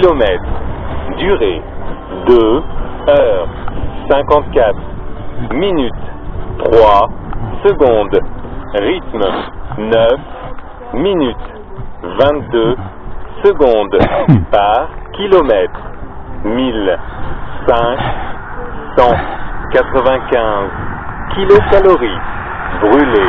km. Durée 2 heures 54 minutes 3 secondes. Rythme 9 minutes 22 secondes par kilomètre. 1595 kilocalories brûlées.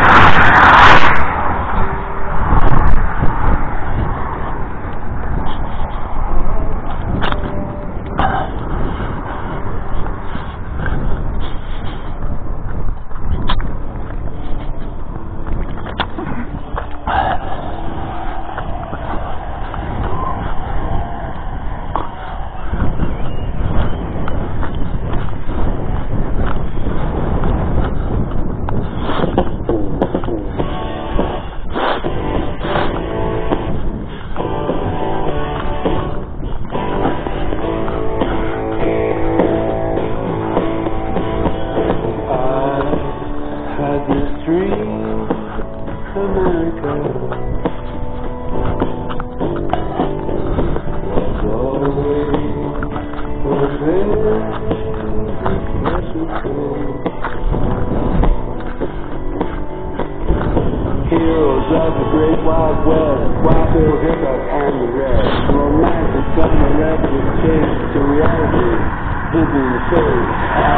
Heroes of the great wild west, Wild Bill Hickok and the rest. Romance and summer left with taste to reality, hidden face.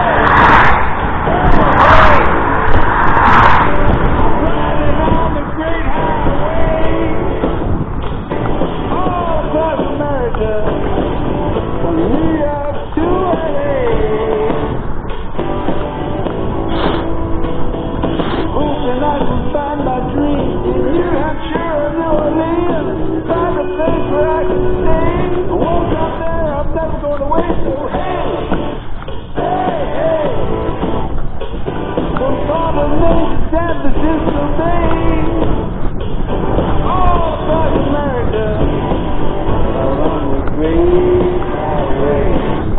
Riding on the great highway, all across America, from New York to LA. Hoping I can find my dream in New Hampshire or New Orleans. Find a place where I can stay. I won't come there, I'm never going away. So hey, hey, hey. From Harlem to San Francisco Bay, all across America, along the great highway.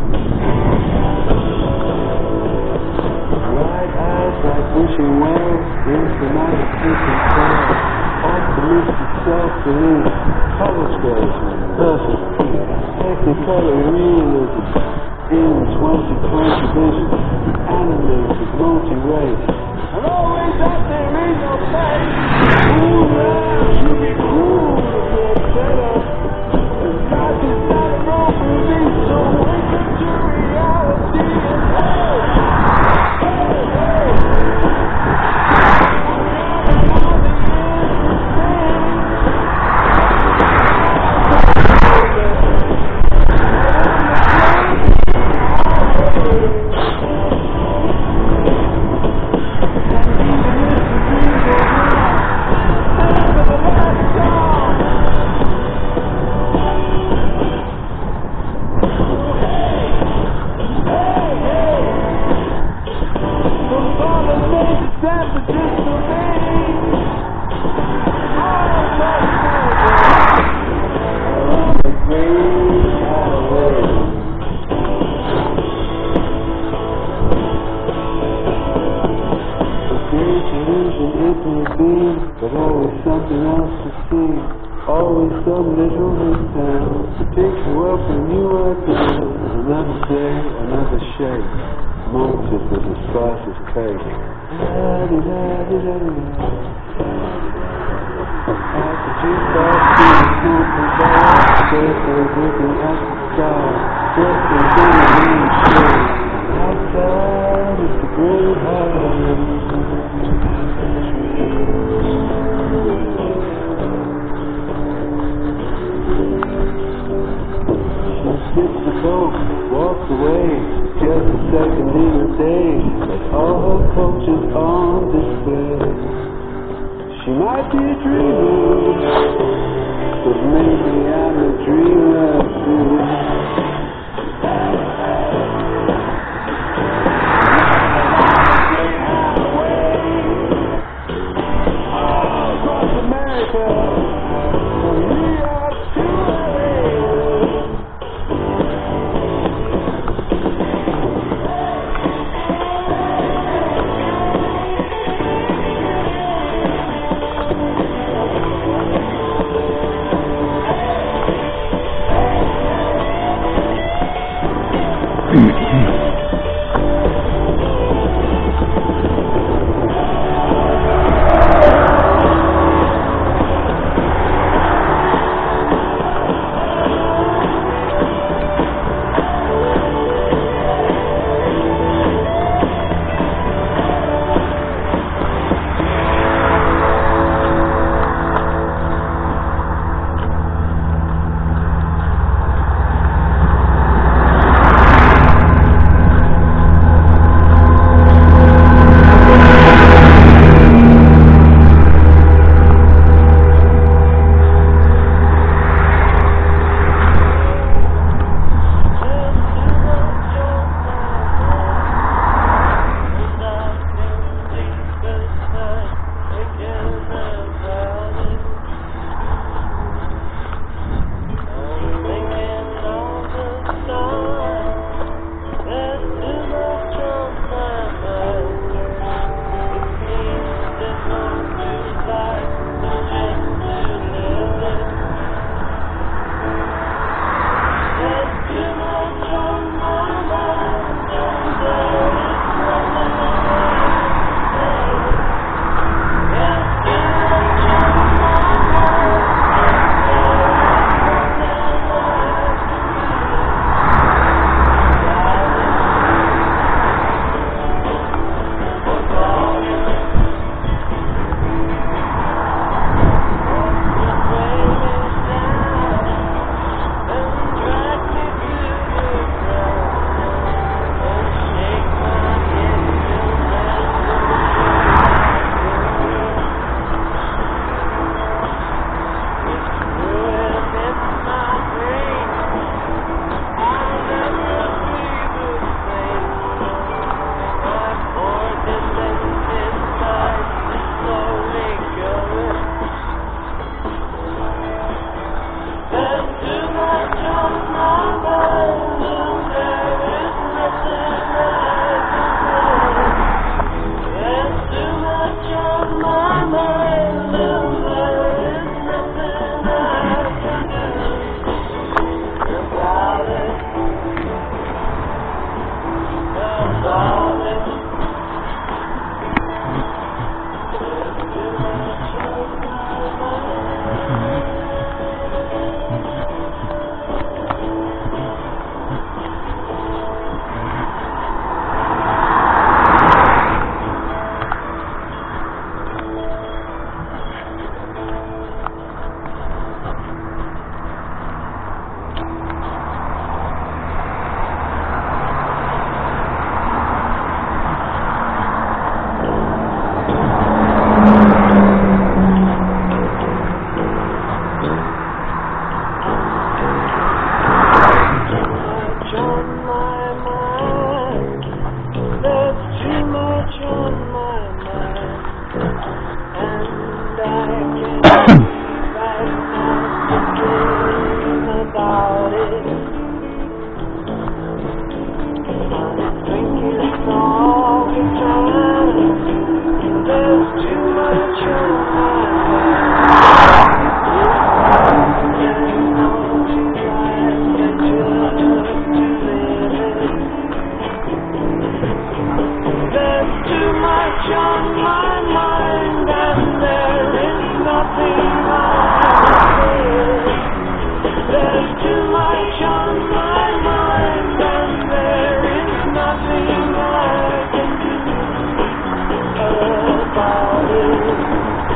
Bright eyes like wishing wells into my sleeping soul. Optimistic self-belief, telescopes, perfect peace, technicolor realism, in 2020 vision, animated multi-race, and always that there is no place. Ooh, now you be cool to get better, and not just not a road movie, so wake up to reality and hey, hey, hey. But always something else to see, always some little town to take you up when you are down. Another day, another shake, motive with a slice of cake. At the jukebox, smoking bar, surfing, looking at the sky, dressing in a green shirt. Outside is the great highway. Skips the coat, walks away, just a second in a day, like all her coaches on display. She might be a dreamer, but maybe I'm a dreamer too. There's too much on my mind, and I can't right now thinking about it. I'm thinking all the time. There's too much on my mind. And all too right and just to live it. There's too much on my mind, and there is nothing I can do. There's too much on my mind, and there is nothing I can do about it.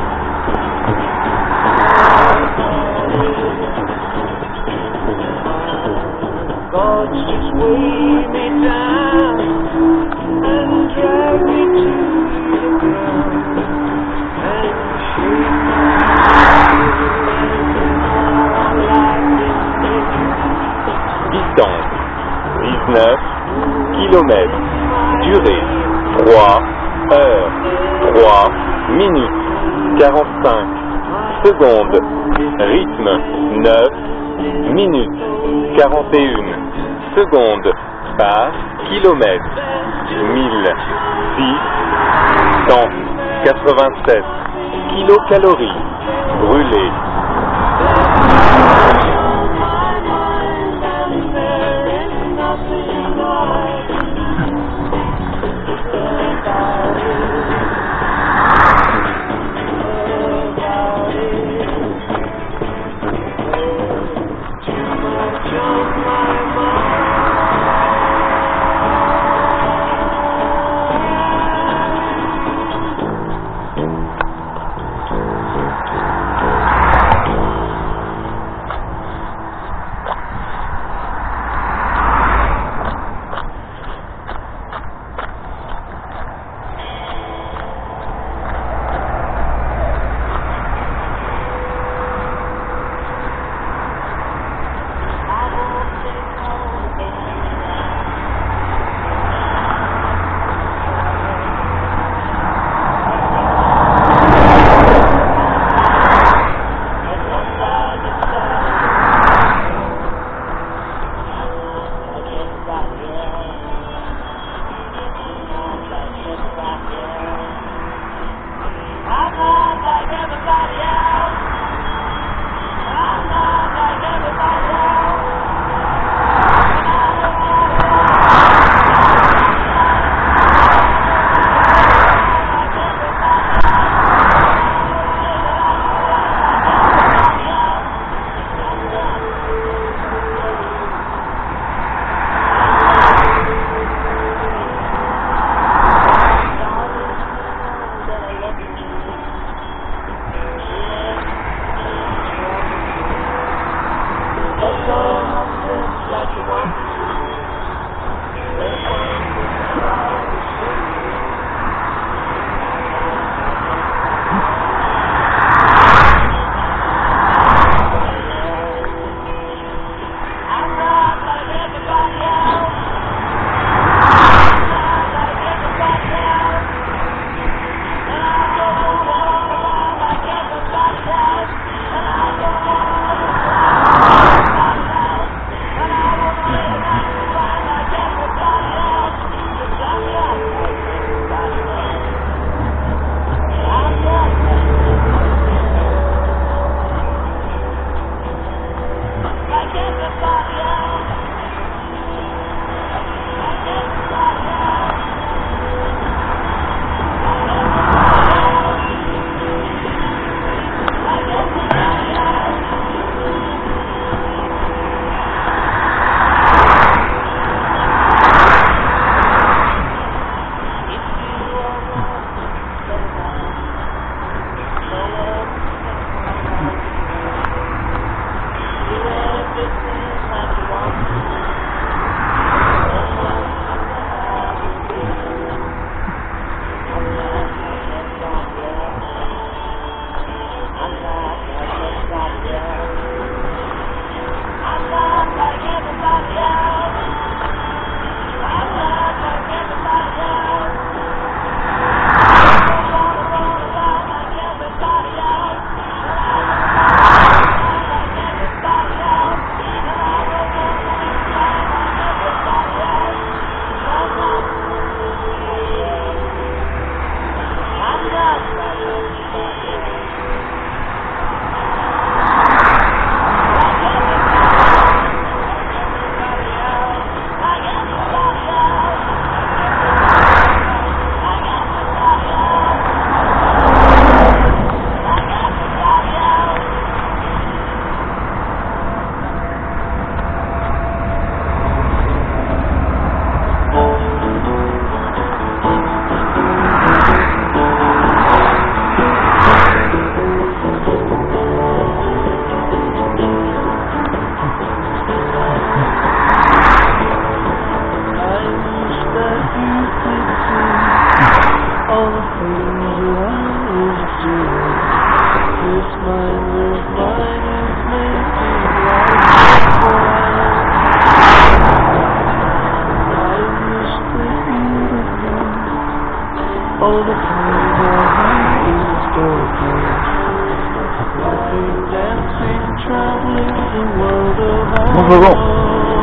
Thoughts just weigh me down and drag me to the ground and shake Distance 19 kilomètres. Durée 3 heures 3 minutes 45 secondes. Rythme 9 minutes 41 secondes par kilomètre. 1006 187 kilocalories brûlées. Bonjour.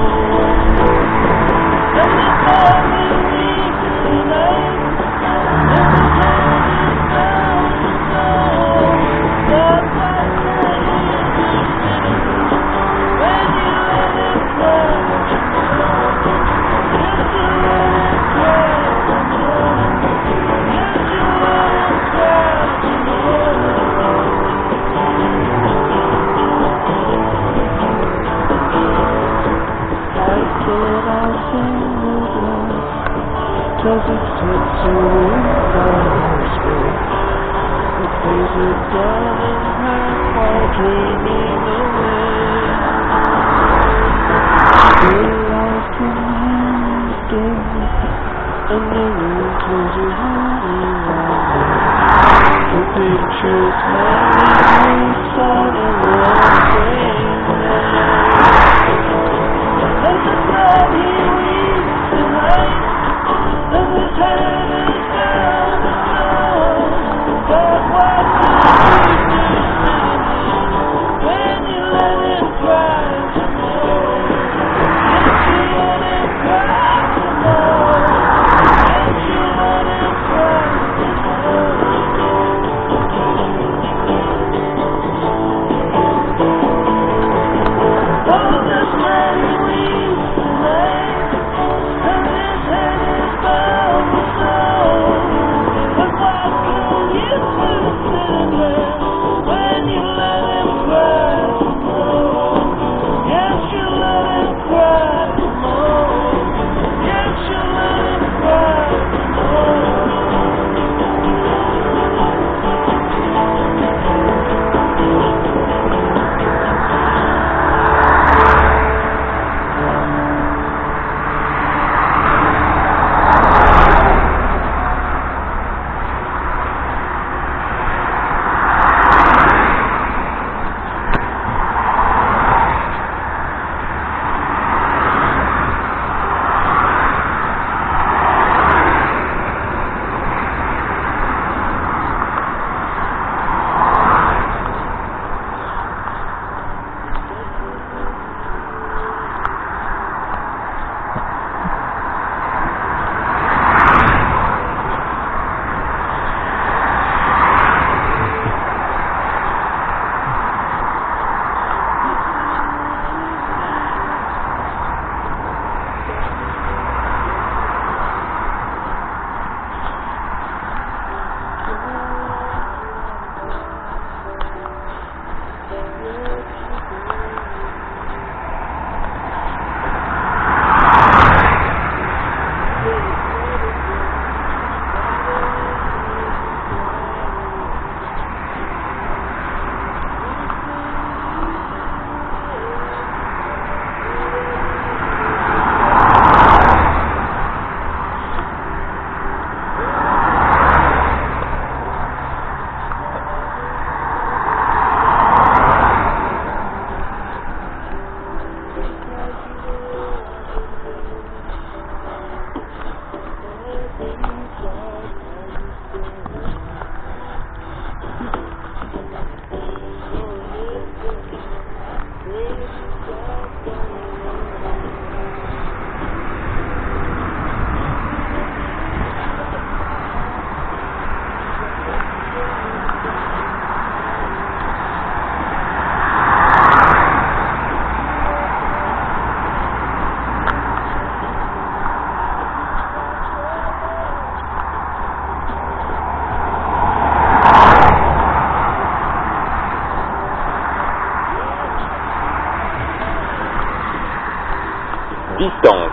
Distance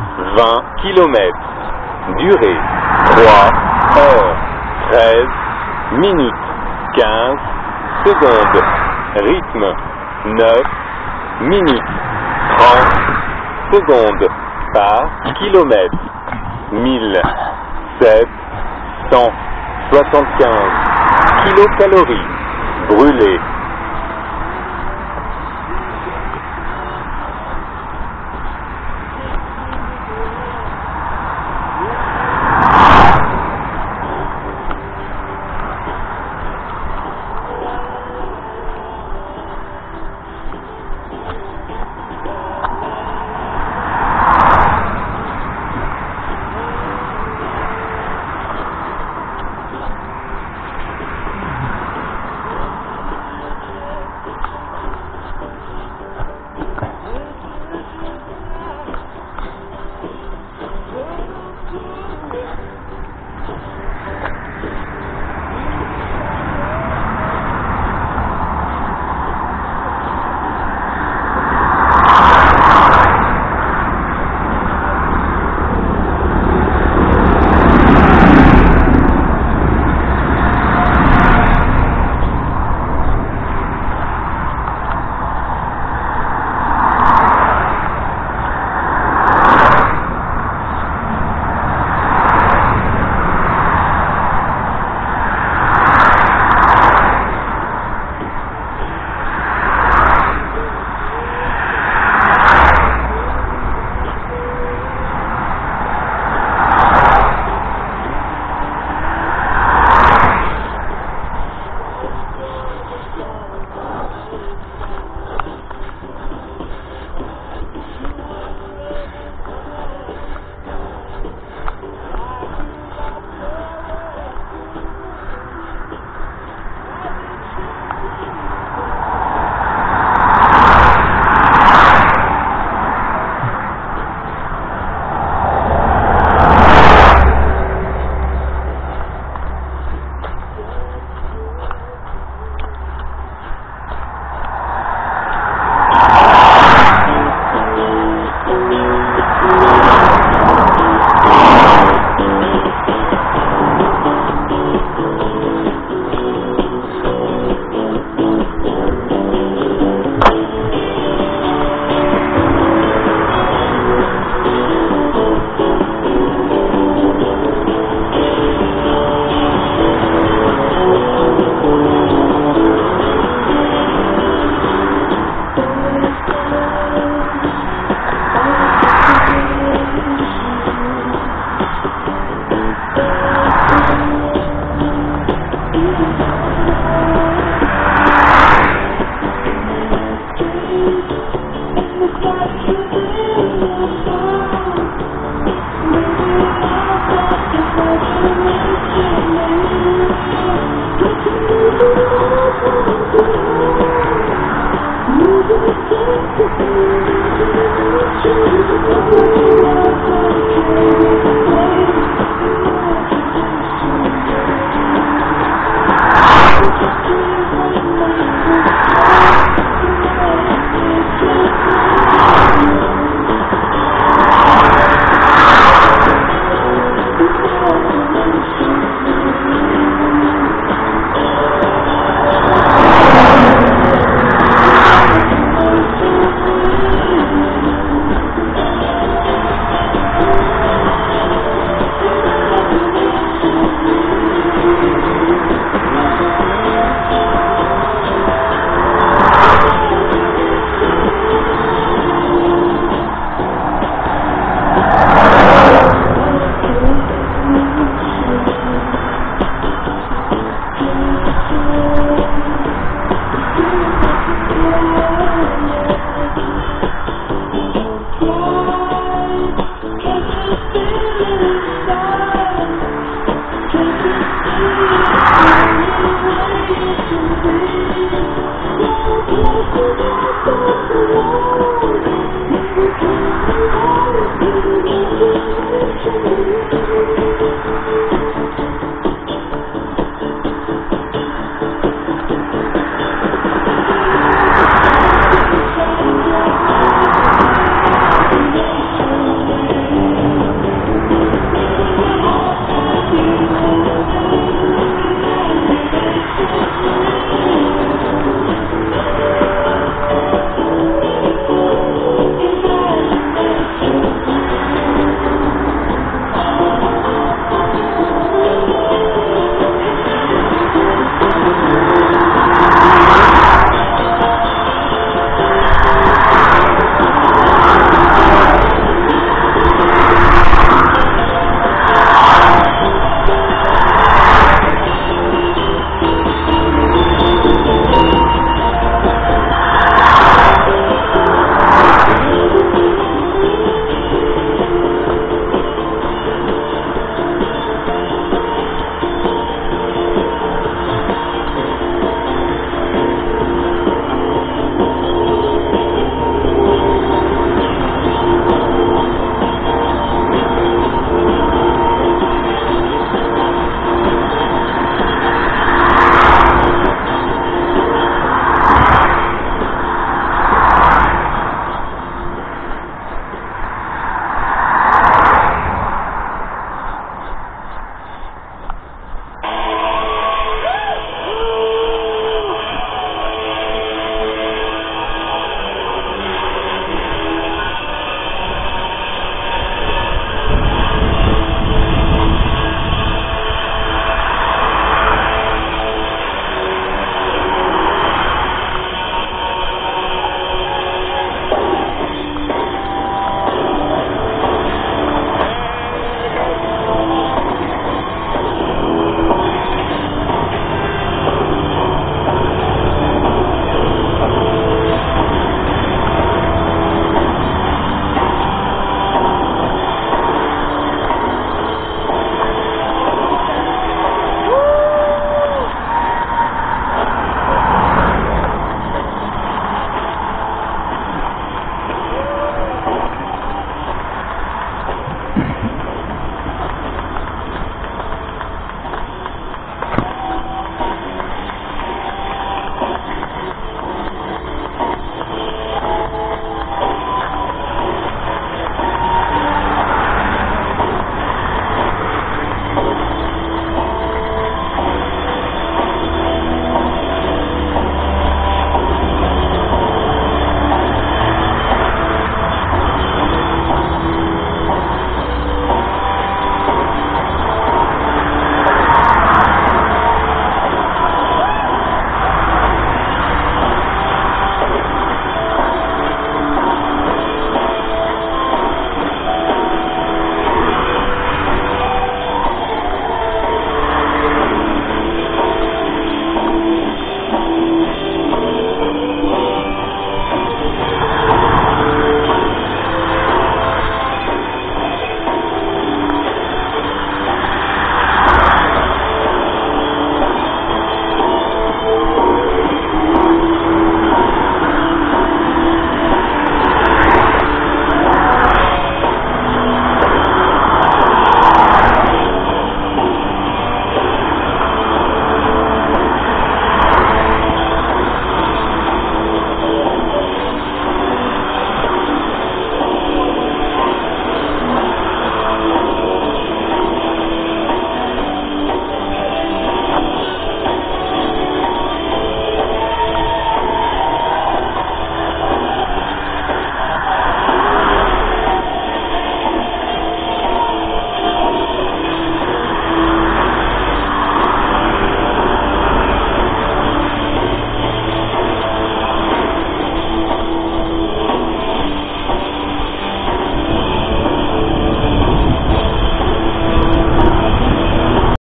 20 km. Durée 3 heures 13 minutes 15 secondes. Rythme 9 minutes 30 secondes par kilomètre. 1000 700 75 kilocalories brûlées.